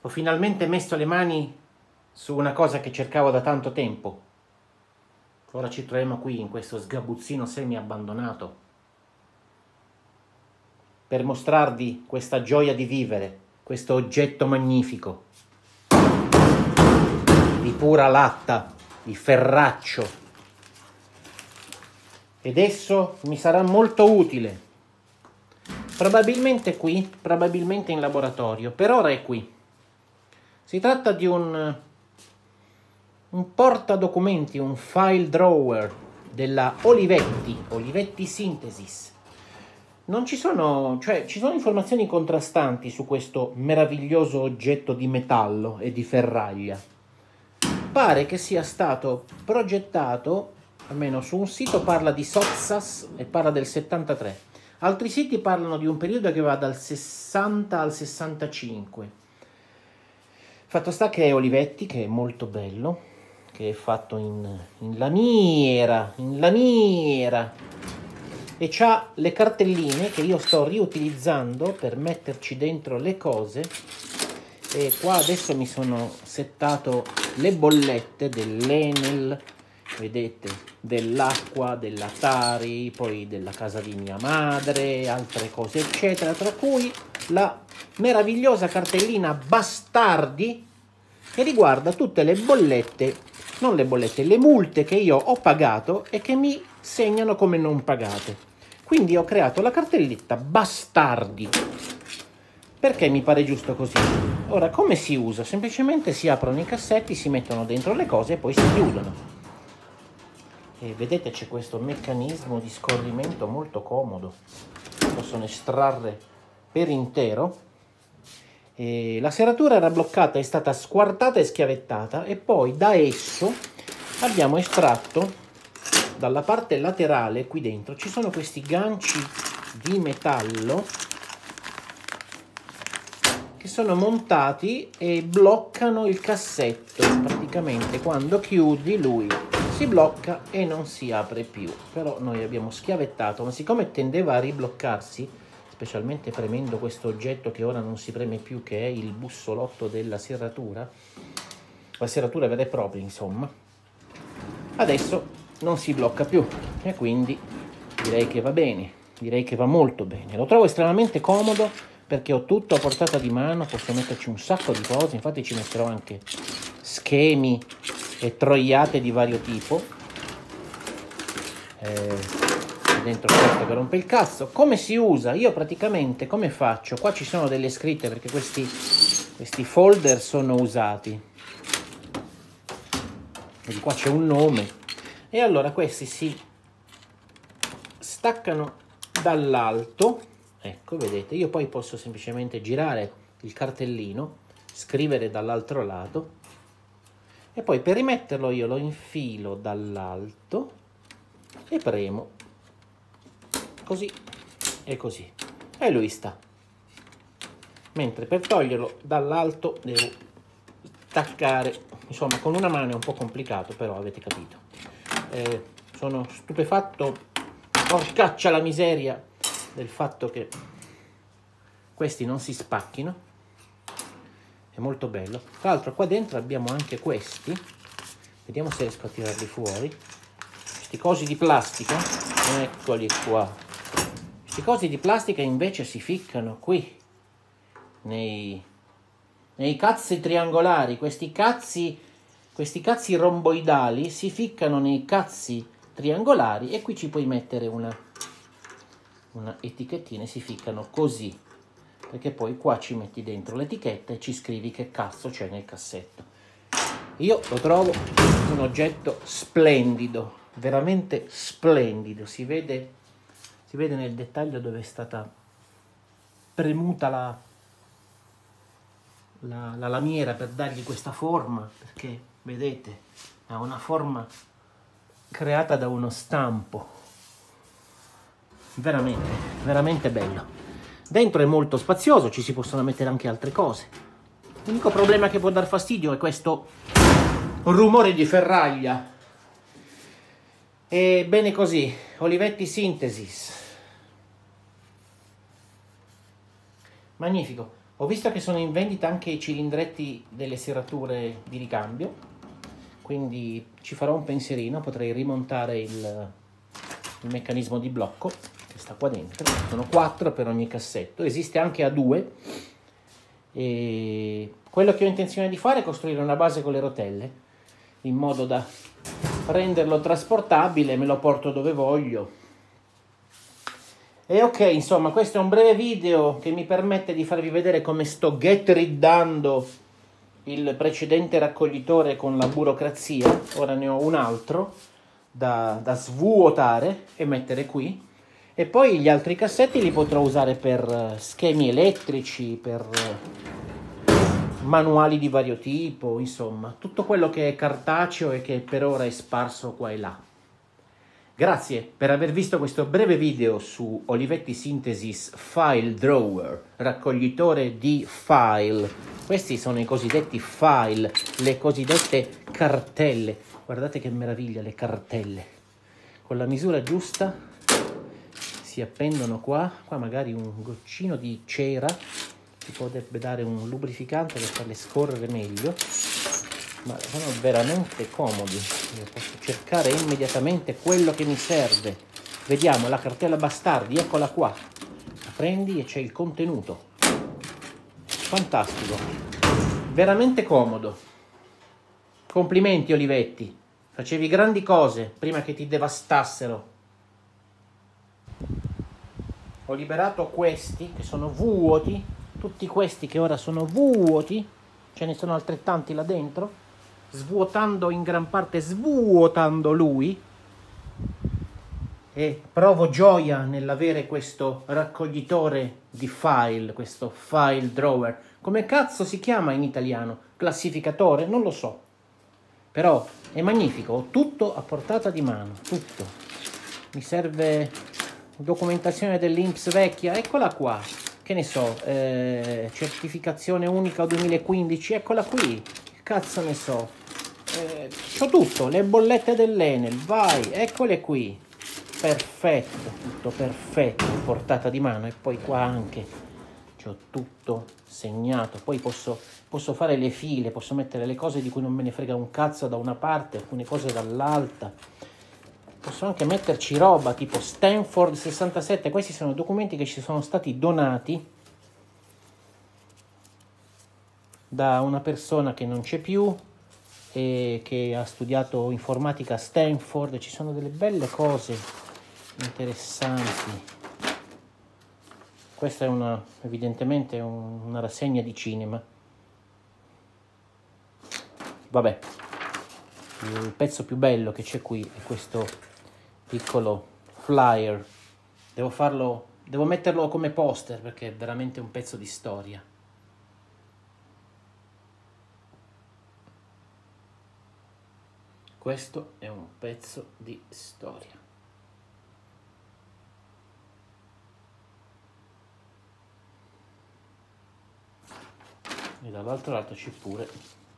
Ho finalmente messo le mani su una cosa che cercavo da tanto tempo. Ora ci troviamo qui in questo sgabuzzino semi-abbandonato per mostrarvi questa gioia di vivere, questo oggetto magnifico di pura latta, di ferraccio. Ed esso mi sarà molto utile. Probabilmente qui, probabilmente in laboratorio. Per ora è qui. Si tratta di un portadocumenti, un file drawer della Olivetti Synthesis. Non ci sono, cioè ci sono informazioni contrastanti su questo meraviglioso oggetto di metallo e di ferraglia. Pare che sia stato progettato, almeno su un sito parla di Sozzas e parla del 73. Altri siti parlano di un periodo che va dal 60 al 65. Fatto sta che è Olivetti, che è molto bello, che è fatto in lamiera, e c'ha le cartelline che io sto riutilizzando per metterci dentro le cose. E qua adesso mi sono settato le bollette dell'Enel, vedete, dell'acqua, della Tari, poi della casa di mia madre, altre cose eccetera, tra cui la meravigliosa cartellina Bastardi che riguarda tutte le bollette, non le bollette, le multe che io ho pagato e che mi segnano come non pagate. Quindi ho creato la cartelletta Bastardi perché mi pare giusto così. Ora, come si usa? Semplicemente si aprono i cassetti, si mettono dentro le cose e poi si chiudono. E vedete c'è questo meccanismo di scorrimento molto comodo. Possono estrarre per intero. E la serratura era bloccata, è stata squartata e schiavettata e poi da esso abbiamo estratto dalla parte laterale qui dentro ci sono questi ganci di metallo che sono montati e bloccano il cassetto. Praticamente quando chiudi lui si blocca e non si apre più. Però noi abbiamo schiavettato, ma siccome tendeva a ribloccarsi, specialmente premendo questo oggetto che ora non si preme più, che è il bussolotto della serratura, la serratura vera e propria insomma, adesso non si blocca più e quindi direi che va bene, direi che va molto bene. Lo trovo estremamente comodo perché ho tutto a portata di mano, posso metterci un sacco di cose, infatti ci metterò anche schemi e troiate di vario tipo. Dentro questo che rompe il cazzo. Come si usa? Io praticamente come faccio? Qua ci sono delle scritte perché questi folder sono usati. Quindi qua c'è un nome. E allora questi si staccano dall'alto. Ecco, vedete, io poi posso semplicemente girare il cartellino, scrivere dall'altro lato e poi per rimetterlo io lo infilo dall'alto e premo così e così e lui sta. Mentre per toglierlo dall'alto devo staccare, insomma con una mano è un po' complicato, però avete capito. Sono stupefatto, porcaccia la miseria, del fatto che questi non si spacchino. È molto bello. Tra l'altro qua dentro abbiamo anche questi, vediamo se riesco a tirarli fuori, questi cosi di plastica, eccoli qua. Questi cosi di plastica invece si ficcano qui nei cazzi triangolari. Questi cazzi romboidali si ficcano nei cazzi triangolari e qui ci puoi mettere una etichettina e si ficcano così, perché poi qua ci metti dentro l'etichetta e ci scrivi che cazzo c'è nel cassetto. Io lo trovo un oggetto splendido, veramente splendido. Si vede nel dettaglio dove è stata premuta la lamiera per dargli questa forma, perché vedete ha una forma creata da uno stampo. Veramente bello. Dentro è molto spazioso, ci si possono mettere anche altre cose. L'unico problema che può dar fastidio è questo rumore di ferraglia. E bene così, Olivetti Synthesis. Magnifico. Ho visto che sono in vendita anche i cilindretti delle serrature di ricambio, quindi ci farò un pensierino, potrei rimontare il meccanismo di blocco che sta qua dentro. Sono 4 per ogni cassetto, esiste anche a 2, e quello che ho intenzione di fare è costruire una base con le rotelle, in modo da renderlo trasportabile, me lo porto dove voglio. E ok, insomma, questo è un breve video che mi permette di farvi vedere come sto get-riddando il precedente raccoglitore con la burocrazia. Ora ne ho un altro da svuotare e mettere qui. E poi gli altri cassetti li potrò usare per schemi elettrici, per manuali di vario tipo, insomma, tutto quello che è cartaceo e che per ora è sparso qua e là. Grazie per aver visto questo breve video su Olivetti Synthesis File Drawer, raccoglitore di file. Questi sono i cosiddetti file, le cosiddette cartelle. Guardate che meraviglia le cartelle. Con la misura giusta si appendono qua magari un goccino di cera, si potrebbe dare un lubrificante per farle scorrere meglio. Ma sono veramente comodi. Io posso cercare immediatamente quello che mi serve. Vediamo la cartella Bastardi, eccola qua. La prendi e c'è il contenuto. Fantastico, veramente comodo. Complimenti Olivetti, facevi grandi cose prima che ti devastassero. Ho liberato questi che sono vuoti, tutti questi che ora sono vuoti, ce ne sono altrettanti là dentro. Svuotando in gran parte, svuotando lui, e provo gioia nell'avere questo raccoglitore di file, questo file drawer. Come cazzo si chiama in italiano? Classificatore? Non lo so, però è magnifico, ho tutto a portata di mano, tutto. Mi serve documentazione dell'INPS vecchia, eccola qua, che ne so, certificazione unica 2015, eccola qui, cazzo ne so, c'ho tutto, le bollette dell'Enel, vai, eccole qui, perfetto, tutto perfetto, a portata di mano. E poi qua anche c'ho tutto segnato, poi posso fare le file, posso mettere le cose di cui non me ne frega un cazzo da una parte, alcune cose dall'altra, posso anche metterci roba tipo Stanford 67, questi sono documenti che ci sono stati donati da una persona che non c'è più e che ha studiato informatica a Stanford. Ci sono delle belle cose interessanti. Questa è evidentemente una rassegna di cinema. Vabbè, il pezzo più bello che c'è qui è questo piccolo flyer. Devo metterlo come poster perché è veramente un pezzo di storia. Questo è un pezzo di storia. E dall'altro lato c'è pure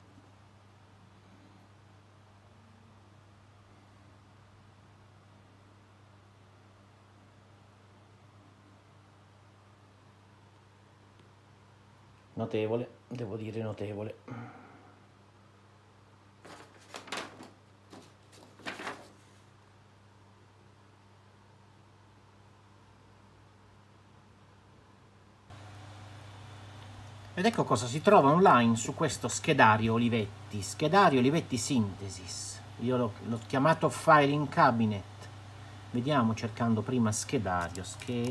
notevole, devo dire notevole. Ed ecco cosa si trova online su questo schedario Olivetti Synthesis. Io l'ho chiamato Filing Cabinet. Vediamo, cercando prima schedario.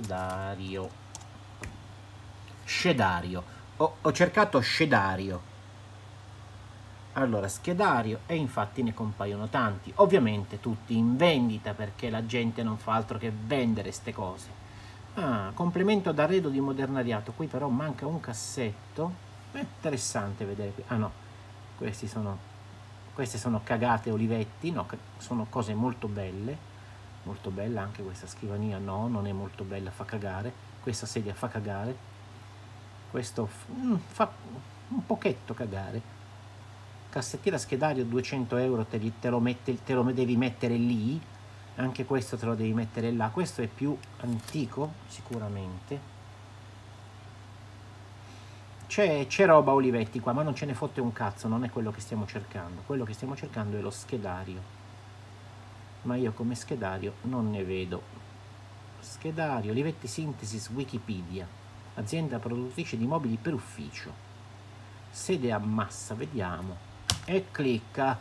Ho cercato schedario. Allora, schedario, e infatti ne compaiono tanti. Ovviamente tutti in vendita perché la gente non fa altro che vendere ste cose. Ah, complemento d'arredo di modernariato. Qui però manca un cassetto. Interessante vedere qui. Ah no, queste sono cagate Olivetti. No, sono cose molto belle. Molto bella anche questa scrivania. No, non è molto bella, fa cagare. Questa sedia fa cagare. Questo fa un pochetto cagare. Cassettiera schedario 200 euro, te lo devi mettere lì. Anche questo te lo devi mettere là. Questo è più antico sicuramente. c'è roba Olivetti qua, ma non ce ne fotte un cazzo, non è quello che stiamo cercando. Quello che stiamo cercando è lo schedario, ma io come schedario non ne vedo. Schedario Olivetti Synthesis Wikipedia, azienda produttrice di mobili per ufficio, sede a Massa, vediamo, e clicca.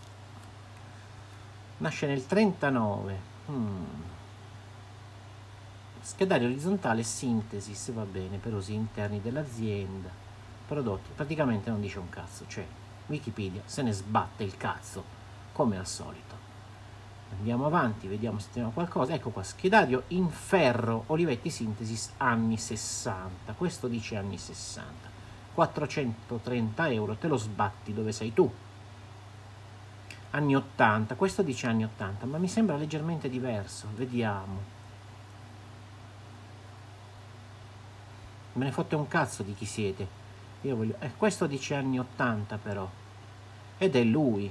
Nasce nel 39. Schedario orizzontale Synthesis, va bene, per usi interni dell'azienda, prodotti, praticamente non dice un cazzo, cioè Wikipedia se ne sbatte il cazzo, come al solito. Andiamo avanti, vediamo se teniamo qualcosa. Ecco qua, schedario in ferro Olivetti Synthesis anni 60, questo dice anni 60, 430 euro, te lo sbatti dove sei tu. Anni 80, questo dice anni 80, ma mi sembra leggermente diverso, vediamo. Me ne fotte un cazzo di chi siete. Io voglio... questo dice anni 80 però. Ed è lui.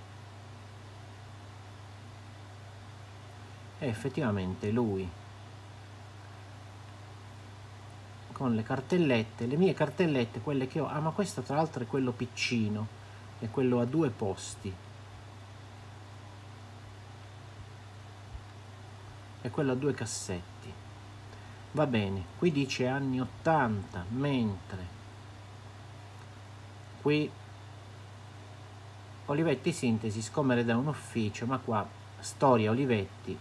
È effettivamente lui. Con le cartellette, le mie cartellette, quelle che ho. Ah, ma questo tra l'altro è quello piccino. È quello a 2 posti. È quello a 2 cassetti. Va bene, qui dice anni 80, mentre qui Olivetti Synthesis come da un ufficio, ma qua storia Olivetti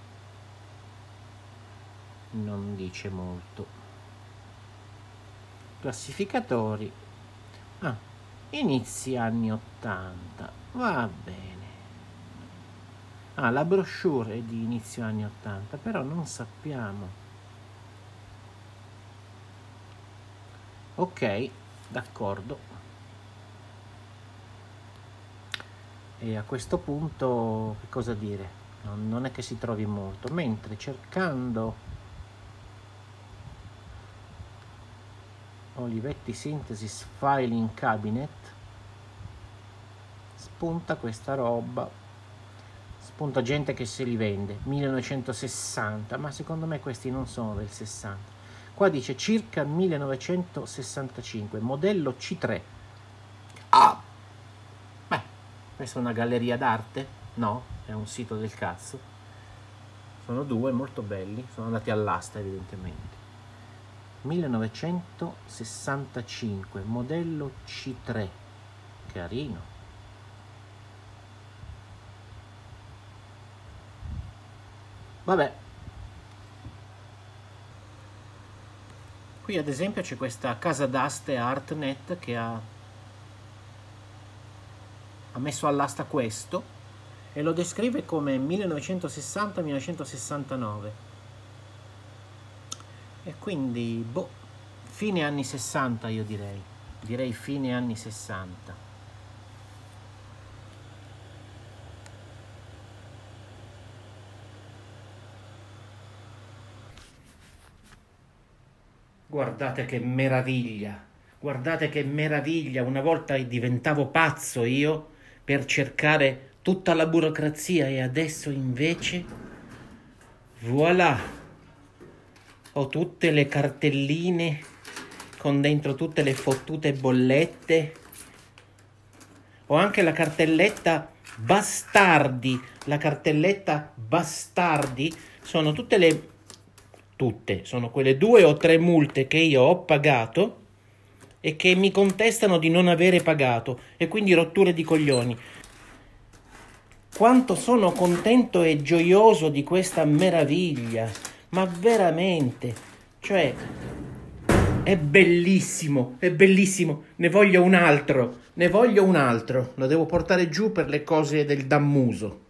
non dice molto. Classificatori, inizi anni 80, va bene. La brochure è di inizio anni 80, però non sappiamo. Ok, d'accordo. E a questo punto che cosa dire? Non è che si trovi molto, mentre cercando Olivetti Synthesis Filing Cabinet spunta questa roba, spunta gente che se li vende, 1960, ma secondo me questi non sono del 60. Qua dice circa 1965, modello C3. Beh, questa è una galleria d'arte? No, è un sito del cazzo. Sono 2 molto belli, sono andati all'asta evidentemente. 1965, modello C3. Carino. Vabbè. Qui ad esempio c'è questa casa d'aste Artnet che ha messo all'asta questo e lo descrive come 1960-1969 e quindi boh, fine anni 60 io direi fine anni 60. Guardate che meraviglia, una volta diventavo pazzo io per cercare tutta la burocrazia e adesso invece, voilà, ho tutte le cartelline con dentro tutte le fottute bollette, ho anche la cartelletta bastardi, sono sono quelle 2 o 3 multe che io ho pagato e che mi contestano di non avere pagato e quindi rotture di coglioni. Quanto sono contento e gioioso di questa meraviglia, ma veramente, cioè è bellissimo, ne voglio un altro, lo devo portare giù per le cose del dammuso.